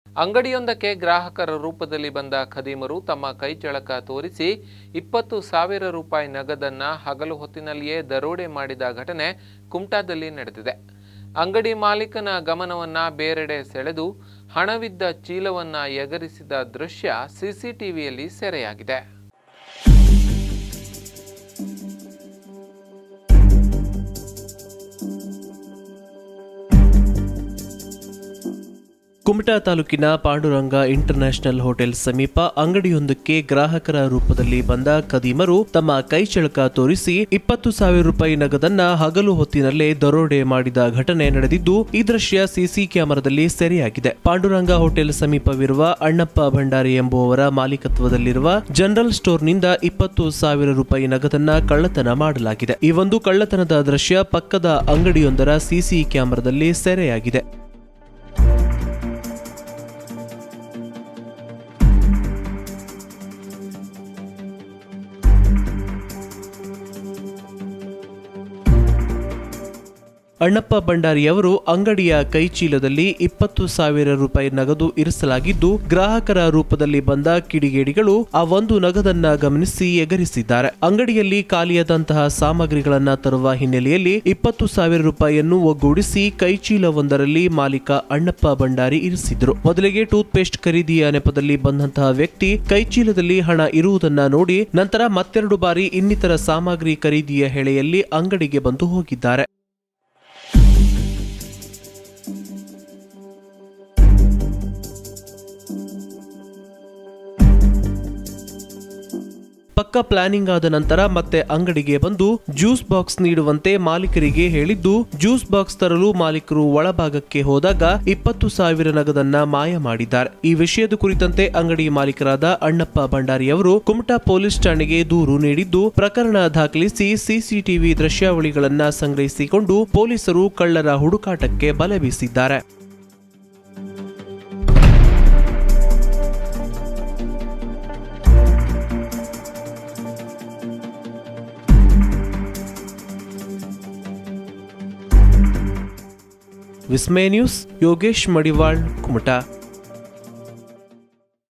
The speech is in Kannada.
ಅಂಗಡಿಯೊಂದಕ್ಕೆ ಗ್ರಾಹಕರ ರೂಪದಲ್ಲಿ ಬಂದ ಖದೀಮರು ತಮ್ಮ ಕೈಚಳಕ ತೋರಿಸಿ 20,000 ರೂಪಾಯಿ ನಗದನ್ನ ಹಗಲು ಹೊತ್ತಿನಲ್ಲಿಯೇ ದರೋಡೆ ಮಾಡಿದ ಘಟನೆ ಕುಮಟಾದಲ್ಲಿ ನಡೆದಿದೆ. ಅಂಗಡಿ ಮಾಲೀಕನ ಗಮನವನ್ನ ಬೇರೆಡೆ ಸೆಳೆದು ಹಣವಿದ್ದ ಚೀಲವನ್ನ ಎಗರಿಸಿದ ದೃಶ್ಯ ಸಿಸಿಟಿವಿಯಲ್ಲಿ ಸೆರೆಯಾಗಿದೆ. ಕುಮಟಾ ತಾಲೂಕಿನ ಪಾಂಡುರಂಗ ಇಂಟರ್ನ್ಯಾಷನಲ್ ಹೋಟೆಲ್ ಸಮೀಪ ಅಂಗಡಿಯೊಂದಕ್ಕೆ ಗ್ರಾಹಕರ ರೂಪದಲ್ಲಿ ಬಂದ ಖದೀಮರು ತಮ್ಮ ಕೈಚಳಕ ತೋರಿಸಿ 20,000 ರೂಪಾಯಿ ನಗದನ್ನ ಹಗಲು ಹೊತ್ತಿನಲ್ಲೇ ದರೋಡೆ ಮಾಡಿದ ಘಟನೆ ನಡೆದಿದ್ದು, ಈ ದೃಶ್ಯ ಸಿಸಿ ಕ್ಯಾಮೆರಾದಲ್ಲಿ ಸೆರೆಯಾಗಿದೆ. ಪಾಂಡುರಂಗ ಹೋಟೆಲ್ ಸಮೀಪವಿರುವ ಅಣ್ಣಪ್ಪ ಭಂಡಾರಿ ಎಂಬುವವರ ಮಾಲೀಕತ್ವದಲ್ಲಿರುವ ಜನರಲ್ ಸ್ಟೋರ್ನಿಂದ 20,000 ರೂಪಾಯಿ ನಗದನ್ನ ಕಳ್ಳತನ ಮಾಡಲಾಗಿದೆ. ಈ ಒಂದು ಕಳ್ಳತನದ ದೃಶ್ಯ ಪಕ್ಕದ ಅಂಗಡಿಯೊಂದರ ಸಿಸಿ ಕ್ಯಾಮೆರಾದಲ್ಲಿ ಸೆರೆಯಾಗಿದೆ. ಅಣ್ಣಪ್ಪ ಭಂಡಾರಿಯವರು ಅಂಗಡಿಯ ಕೈಚೀಲದಲ್ಲಿ 20,000 ರೂಪಾಯಿ ನಗದು ಇರಿಸಲಾಗಿದ್ದು, ಗ್ರಾಹಕರ ರೂಪದಲ್ಲಿ ಬಂದ ಕಿಡಿಗೇಡಿಗಳು ಆ ಒಂದು ನಗದನ್ನ ಗಮನಿಸಿ ಎಗರಿಸಿದ್ದಾರೆ. ಅಂಗಡಿಯಲ್ಲಿ ಖಾಲಿಯಾದಂತಹ ಸಾಮಗ್ರಿಗಳನ್ನ ತರುವ ಹಿನ್ನೆಲೆಯಲ್ಲಿ 20,000 ರೂಪಾಯಿಯನ್ನು ಒಗ್ಗೂಡಿಸಿ ಕೈಚೀಲವೊಂದರಲ್ಲಿ ಮಾಲೀಕ ಅಣ್ಣಪ್ಪ ಭಂಡಾರಿ ಇರಿಸಿದ್ರು. ಮೊದಲಿಗೆ ಟೂತ್ ಪೇಸ್ಟ್ ಖರೀದಿಯ ನೆಪದಲ್ಲಿ ಬಂದಂತಹ ವ್ಯಕ್ತಿ ಕೈಚೀಲದಲ್ಲಿ ಹಣ ಇರುವುದನ್ನ ನೋಡಿ ನಂತರ ಮತ್ತೆರಡು ಬಾರಿ ಇನ್ನಿತರ ಸಾಮಗ್ರಿ ಖರೀದಿಯ ಹೆಳೆಯಲ್ಲಿ ಅಂಗಡಿಗೆ ಬಂದು ಹೋಗಿದ್ದಾರೆ. ಪಕ್ಕ ಪ್ಲಾನಿಂಗ್ ಆದ ನಂತರ ಮತ್ತೆ ಅಂಗಡಿಗೆ ಬಂದು ಜ್ಯೂಸ್ ಬಾಕ್ಸ್ ನೀಡುವಂತೆ ಮಾಲೀಕರಿಗೆ ಹೇಳಿದ್ದು, ಜ್ಯೂಸ್ ಬಾಕ್ಸ್ ತರಲು ಮಾಲೀಕರು ಒಳಭಾಗಕ್ಕೆ ಹೋದಾಗ 20,000 ನಗದನ್ನ ಮಾಯ ಮಾಡಿದ್ದಾರೆ. ಈ ವಿಷಯದ ಕುರಿತಂತೆ ಅಂಗಡಿ ಮಾಲೀಕರಾದ ಅಣ್ಣಪ್ಪ ಭಂಡಾರಿಯವರು ಕುಮಟಾ ಪೊಲೀಸ್ ಠಾಣೆಗೆ ದೂರು ನೀಡಿದ್ದು, ಪ್ರಕರಣ ದಾಖಲಿಸಿ ಸಿಸಿಟಿವಿ ದೃಶ್ಯಾವಳಿಗಳನ್ನ ಸಂಗ್ರಹಿಸಿಕೊಂಡು ಪೊಲೀಸರು ಕಳ್ಳರ ಹುಡುಕಾಟಕ್ಕೆ ಬಲೆ ಬೀಸಿದ್ದಾರೆ. ವಿಸ್ಮಯ ನ್ಯೂಸ್, ಯೋಗೇಶ್ ಮಡಿವಾಳ್, ಕುಮಟಾ.